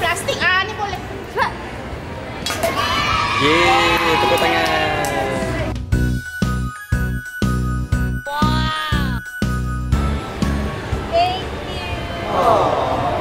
plastik. Ni boleh. Yeay, tepuk tangan. Wow. Thank you.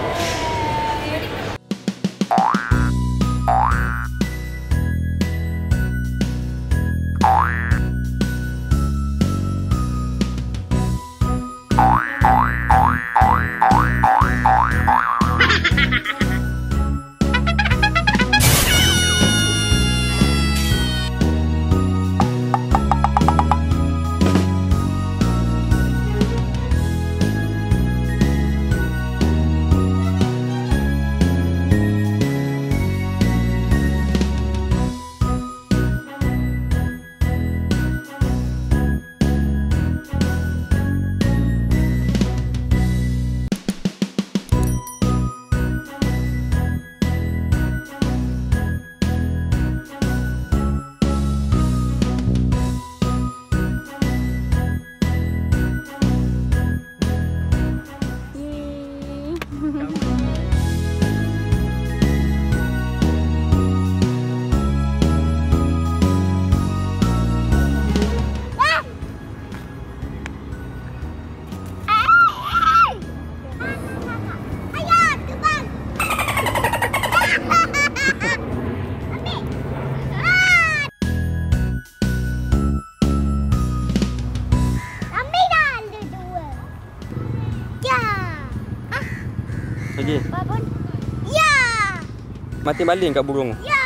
Lagi? Babon. Ya. Mateen baling kat burung. Ya.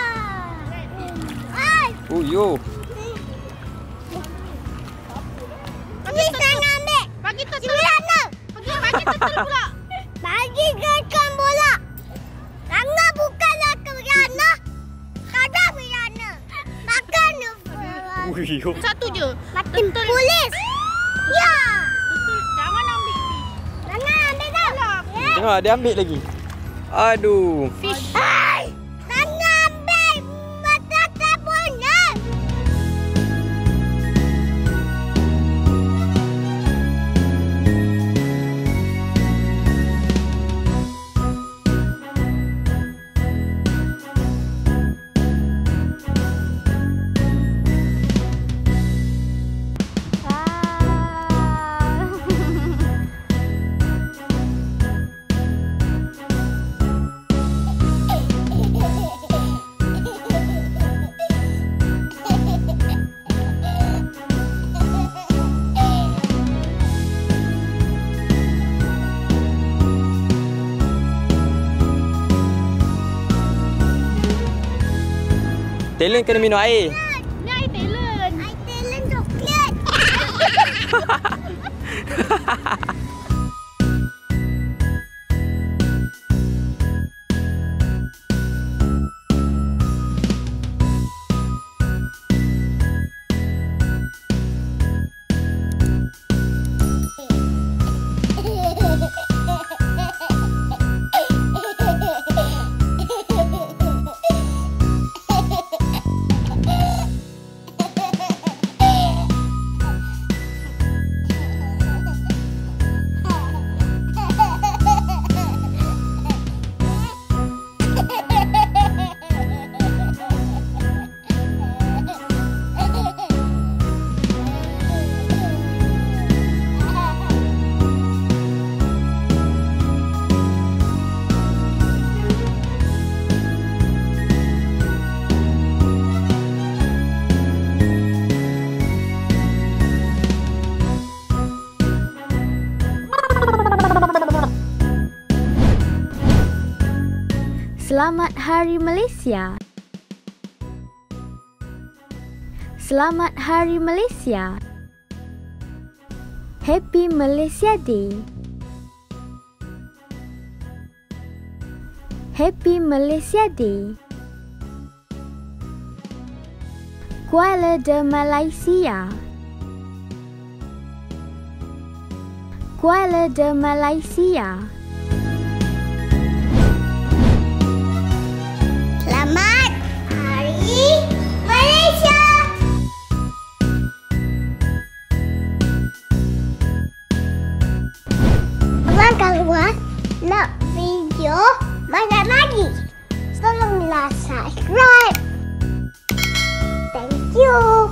Oh yo. Bagi sana ambil. Bagi tu Juliana. Bagi tu pula. Bagi gekan bola. Rangga bukanlah ke Riana. Kadang Riana. Makan tu. Oh yo. Satu je. Matiin polis. Ya. Betul. Jangan ambil fish. Jangan ambil dah. Tengok dia ambil lagi. Aduh. Fish. Hai. Jangan ambil. Mata tabunan. Talent kena minum air. Ni air talent. I talent coklat. Selamat Hari Malaysia. Selamat Hari Malaysia. Happy Malaysia Day. Happy Malaysia Day. Kuala de Malaysia. Kuala de Malaysia. Selamat Hari Malaysia. Abang keluar nak video mana lagi? janganlah subscribe. Thank you.